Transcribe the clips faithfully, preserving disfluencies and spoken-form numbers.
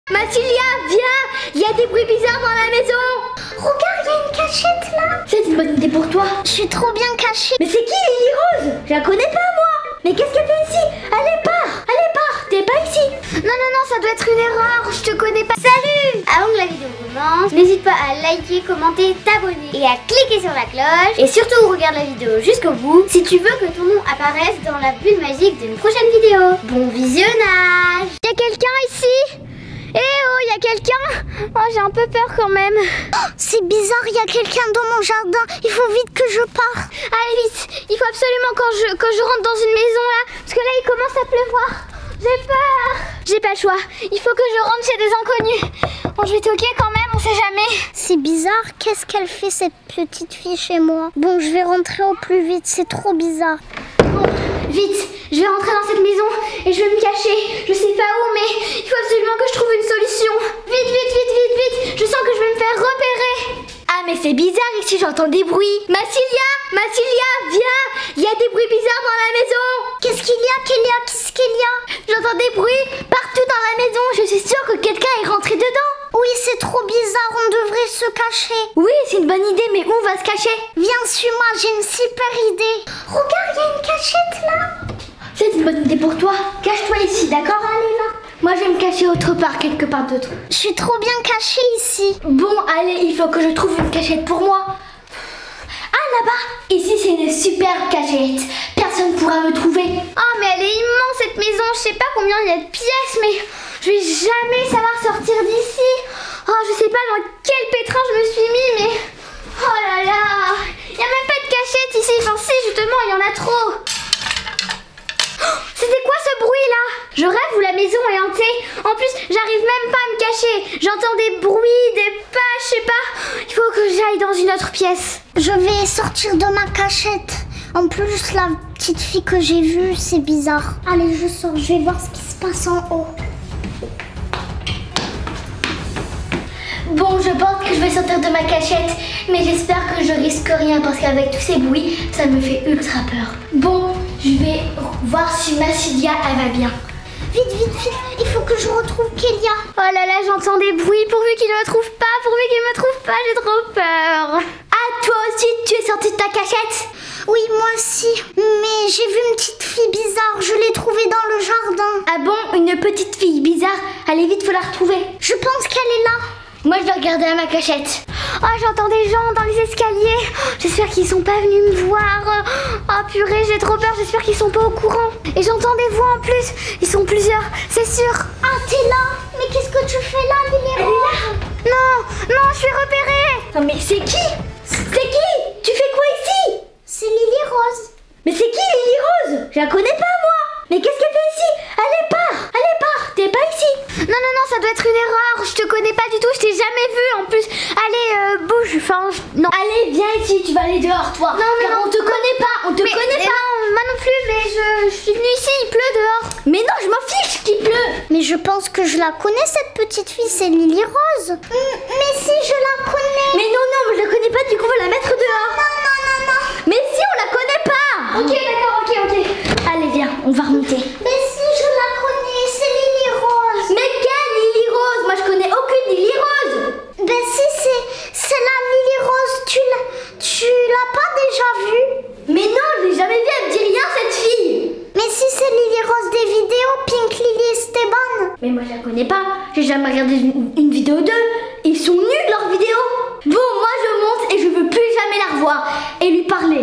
Mathilda, viens! Il y a des bruits bizarres dans la maison! Regarde, il y a une cachette là! C'est une bonne idée pour toi! Je suis trop bien cachée! Mais c'est qui Lily Rose? Je la connais pas moi! Mais qu'est-ce qu'elle fait ici? Allez, part! Allez, part! T'es pas ici! Non, non, non, ça doit être une erreur, je te connais pas! Salut! Avant que la vidéo commence, n'hésite pas à liker, commenter, t'abonner et à cliquer sur la cloche. Et surtout, regarde la vidéo jusqu'au bout si tu veux que ton nom apparaisse dans la bulle magique d'une prochaine vidéo. Bon visionnage! Y'a quelqu'un ici? Eh oh, y a quelqu'un? Oh, j'ai un peu peur quand même. Oh, c'est bizarre, il y a quelqu'un dans mon jardin. Il faut vite que je parte. Allez vite, il faut absolument que je, que je rentre dans une maison là, parce que là il commence à pleuvoir. J'ai peur. J'ai pas le choix, il faut que je rentre chez des inconnus. Bon, je vais toquer quand même, on sait jamais. C'est bizarre, qu'est-ce qu'elle fait cette petite fille chez moi? Bon, je vais rentrer au plus vite, c'est trop bizarre. Bon, vite, je vais rentrer dans cette maison et je vais me cacher. Je sais pas où, mais il faut absolument que je trouve une solution. Vite, vite, vite, vite, vite. Je sens que je vais me faire repérer. Ah, mais c'est bizarre ici, j'entends des bruits. Mathilda, Mathilda, viens. Il y a des bruits bizarres dans la maison. Qu'est-ce qu'il y a, Kélia? Qu'est-ce qu'il y a? J'entends des bruits partout dans la maison. Je suis sûre que quelqu'un est rentré dedans. Oui, c'est trop bizarre, on devrait se cacher. Oui, c'est une bonne idée, mais où on va se cacher? Viens, suis-moi, j'ai une super idée. Regarde, il y a une cachette là. C'est une bonne idée pour toi. Cache-toi ici, d'accord? Allez là. Moi, je vais me cacher autre part, quelque part d'autre. Je suis trop bien cachée ici. Bon, allez, il faut que je trouve une cachette pour moi. Ah, là-bas. Ici, c'est une super cachette. Personne ne pourra me trouver. Oh, mais elle est immense cette maison. Je sais pas combien il y a de pièces, mais je vais jamais savoir sortir d'ici. Oh, je sais pas dans quel pétrin je me suis mis, mais... Oh là là. Il n'y a même pas de cachette ici. Enfin, si, justement, il y en a trop. C'était quoi ce bruit là? Je rêve ou la maison est hantée? En plus, j'arrive même pas à me cacher. J'entends des bruits, des pas, je sais pas. Il faut que j'aille dans une autre pièce. Je vais sortir de ma cachette. En plus, la petite fille que j'ai vue, c'est bizarre. Allez, je sors, je vais voir ce qui se passe en haut. Bon, je pense que je vais sortir de ma cachette, mais j'espère que je risque rien parce qu'avec tous ces bruits, ça me fait ultra peur. Bon, je vais voir si Mathilda, elle va bien. Vite, vite, vite, il faut que je retrouve Kélia. Oh là là, j'entends des bruits, pourvu qu'il ne me trouve pas, pourvu qu'il ne me trouve pas, j'ai trop peur. Ah, toi aussi, tu es sortie de ta cachette? Oui, moi aussi, mais j'ai vu une petite fille bizarre, je l'ai trouvée dans le jardin. Ah bon, une petite fille bizarre? Allez vite, faut la retrouver. Je pense qu'elle est là. Moi, je vais regarder à ma cachette. Oh, j'entends des gens dans les escaliers. J'espère qu'ils sont pas venus me voir. Oh purée, j'ai trop peur. J'espère qu'ils sont pas au courant. Et j'entends des voix en plus. Ils sont plusieurs, c'est sûr. Ah, t'es là? Mais qu'est-ce que tu fais là, Lily Rose? Non, non, je suis repérée. Non, mais c'est qui? C'est qui? Tu fais quoi ici? C'est Lily Rose. Mais c'est qui Lily Rose? Je la connais pas, moi. Mais qu'est-ce qu'elle fait ici? Allez, pars. Allez, pars. T'es pas ici. Non, non, non, ça doit être une erreur. Je te connais pas du tout. Je t'ai jamais vue en plus. Allez, euh, bouge. Enfin, je... non. Allez, viens ici. Tu vas aller dehors, toi. Non, mais car non. on te connaît pas. On te mais, connaît mais pas. Non, moi non plus, mais je, je suis venue ici. Il pleut dehors. Mais non, je m'en fiche qu'il pleut. Mais je pense que je la connais, cette petite fille. C'est Lily Rose. Mm, mais si, je la connais. Mais non, non, je la connais pas. Du coup, on va la mettre dehors. Non, non, non, non. Mais si, on la connaît pas. Ok, d'accord, ok, ok. Allez, viens. On va remonter. Mais si, je la connais. C'est Lily Rose. Mais quelle Lily Rose? Moi, je connais aucune Lily Rose. Ben si, c'est c'est la Lily Rose. Tu l'as tu l'as pas déjà vue? Mais non, je l'ai jamais vue. Elle me dit rien, cette fille. Mais si, c'est Lily Rose des vidéos, Pink Lily Esteban. Mais moi, je la connais pas. J'ai jamais regardé une, une vidéo d'eux. Ils sont nuls, leurs vidéos. Bon, moi, je monte et je veux plus jamais la revoir et lui parler.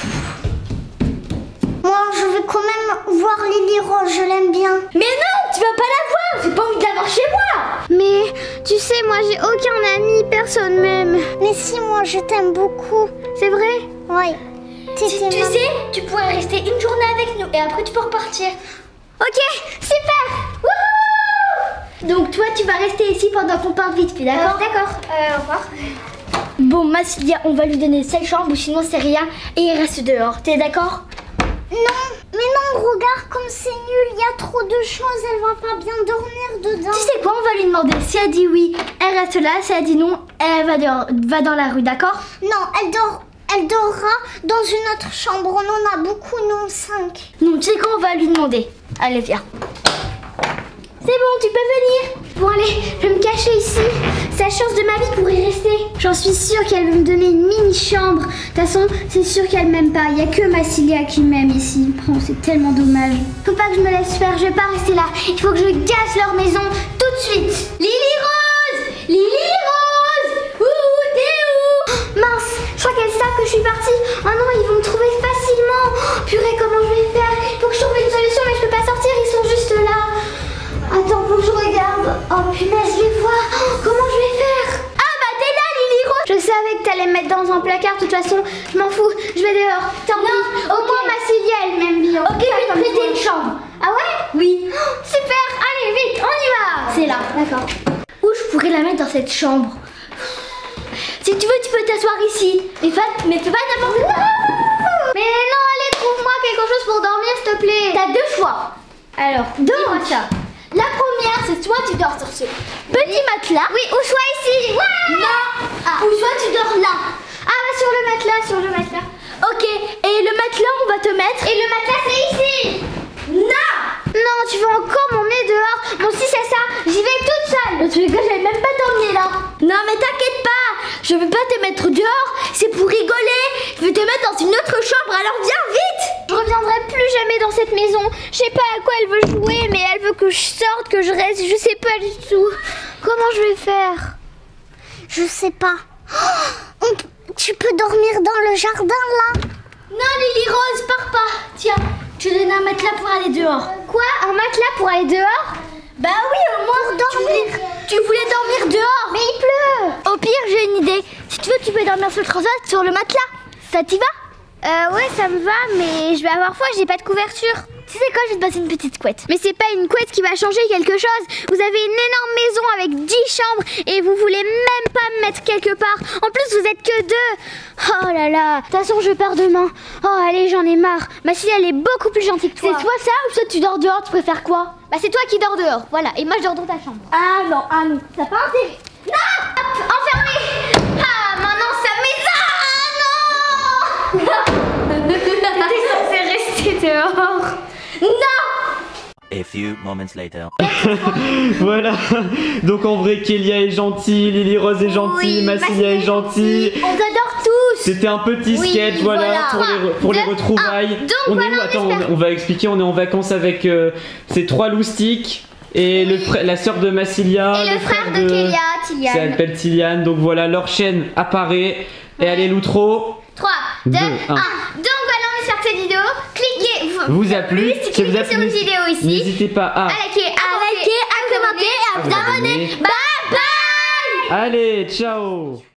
Moi, je vais quand même voir Lily Rose, je l'aime bien. Mais non, tu vas pas la voir. J'ai pas envie de la voir chez moi. Mais tu sais, moi, j'ai aucun ami, personne même. Mais si, moi, je t'aime beaucoup. C'est vrai? Oui. Tu, tu sais, tu pourrais rester une journée avec nous et après tu peux repartir. Ok, super. Wouhou! Donc toi, tu vas rester ici pendant qu'on part vite, puis d'accord? euh, D'accord, euh, au revoir. Bon, Mathilda, on va lui donner sa chambre ou sinon c'est rien et il reste dehors. T'es d'accord? Non, mais non, regarde comme c'est nul, il y a trop de choses, elle va pas bien dormir dedans. Tu sais quoi, on va lui demander. Si elle dit oui, elle reste là. Si elle dit non, elle va, dehors, va dans la rue, d'accord? Non, elle dort, elle dorra dans une autre chambre, on en a beaucoup, non, cinq. Non, tu sais quoi, on va lui demander. Allez, viens. C'est bon, tu peux venir. Bon allez, je vais me cacher ici. Sa chance de ma vie pour y rester. J'en suis sûre qu'elle veut me donner une mini chambre. De toute façon, c'est sûr qu'elle m'aime pas. Il y a que Massilia qui m'aime ici. Oh, c'est tellement dommage. Faut pas que je me laisse faire, je vais pas rester là. Il faut que je gasse leur maison tout de suite. Lily Rose, Lily Rose, ouh, t'es où? Mince, je crois qu'elles savent que je suis partie. Oh non, ils vont me trouver facilement. Oh, purée, comment je vais faire? Il faut que je trouve une solution, mais je peux pas sortir, ils sont juste là. Attends, faut que je regarde. Oh punaise, je les vois. Oh, comment je vais faire? Ah bah t'es là, Lily Rose. Je savais que t'allais me mettre dans un placard. De toute façon, je m'en fous. Je vais dehors. Tant pis. Au moins Massilia, elle m'aime bien. Ok, je vais te prêter une chambre. Ah ouais? Oui. Oh, super. Allez, vite, on y va. C'est là, d'accord. Où je pourrais la mettre dans cette chambre? Si tu veux, tu peux t'asseoir ici. Mais, mais fais pas n'importe quoi. Mais non, allez, trouve-moi quelque chose pour dormir, s'il te plaît. T'as deux choix. Alors, donne-moi ça. La première, c'est soit tu dors sur ce petit matelas. Oui, ou soit ici. Ouais. Non. Ah. Ou soit tu dors là. Ah bah sur le matelas, sur le matelas. Ok, et le matelas, on va te mettre. Et le matelas, c'est ici. Non. Non, tu veux encore m'emmener dehors. Bon, si c'est ça, j'y vais toute seule. Dans tous les cas, j'avais même pas t'emmener là. Non, mais t'inquiète pas. Je veux pas te mettre dehors. C'est pour rigoler. Je veux te mettre dans une autre chambre, alors viens vite. Je reviendrai plus jamais dans cette maison. Je sais pas à quoi elle veut jouer, mais elle veut que je sorte, que je reste. Je sais pas du tout. Comment je vais faire? Je sais pas. Oh, on... Tu peux dormir dans le jardin là? Non, Lily Rose, pars pas. Tiens, je te donne un matelas pour aller dehors. Quoi? Un matelas pour aller dehors? Bah oui, au moins pour dormir. Tu voulais, tu voulais dormir dehors. Mais il pleut. Au pire, j'ai une idée. Si tu veux, tu peux dormir sur le transat, sur le matelas. Ça t'y va? Euh, ouais, ça me va, mais je vais avoir froid, j'ai pas de couverture. Tu sais quoi, je vais te passer une petite couette. Mais c'est pas une couette qui va changer quelque chose. Vous avez une énorme maison avec dix chambres et vous voulez même pas me mettre quelque part. En plus, vous êtes que deux. Oh là là. De toute façon, je pars demain. Oh, allez, j'en ai marre. Ma fille, elle est beaucoup plus gentille que toi. C'est soit ça ou soit tu dors dehors, tu préfères quoi? Bah, c'est toi qui dors dehors, voilà. Et moi, je dors dans ta chambre. Ah non, ah non, t'as pas intérêt. Non! Hop, enfermé. Ah, maintenant, sa maison. Non. T'es censé rester dehors. Non! A few moments later. Voilà. Donc en vrai, Kélia est gentille, Lily Rose est gentille, oui, Massilia est gentille. On t'adore tous. C'était un petit oui, sketch, voilà, voilà. pour, les, pour De, les retrouvailles. Un, donc on voilà, est où? on Attends, espère. on, on va expliquer. On est en vacances avec euh, ces trois loustiques et oui. le frère, la sœur de Massilia. Et le, le frère, frère de, de Kélia, Tiliane. Ça s'appelle Tiliane. Donc voilà, leur chaîne apparaît. Ouais. Et allez, l'outro. trois, deux, un. Donc voilà, on espère que cette vidéo, cliquez, vous, vous a plu, si cliquez vous a plu, sur une vidéo ici. N'hésitez pas à, à liker, à, liker, à commenter, à vous abonner. Bye bye. Allez, ciao.